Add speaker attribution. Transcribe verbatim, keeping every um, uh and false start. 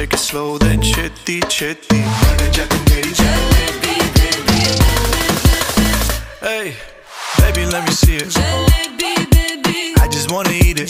Speaker 1: take it slow, then chitty chitty. Hey, baby, let me see it. I just wanna eat it.